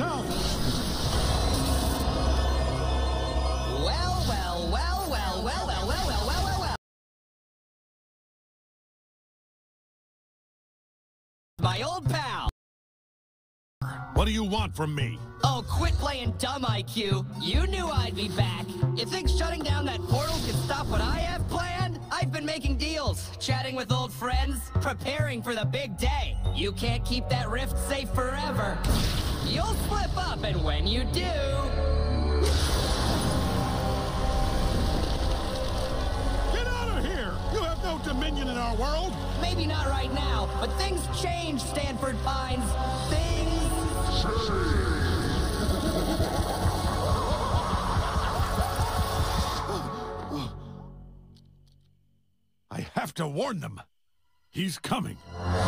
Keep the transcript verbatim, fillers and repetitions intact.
yourself! Well, well, well, well, well, well, well, well, well, well, well. My old pal! What do you want from me? Oh, quit playing dumb, I Q. You knew I'd be back. You think shutting down that portal can stop what I have planned? I've been making deals, chatting with old friends, preparing for the big day. You can't keep that rift safe forever. You'll slip up, and when you do... Get out of here! You have no dominion in our world! Maybe not right now, but things change, Stanford Pines. Things I have to warn them. He's coming.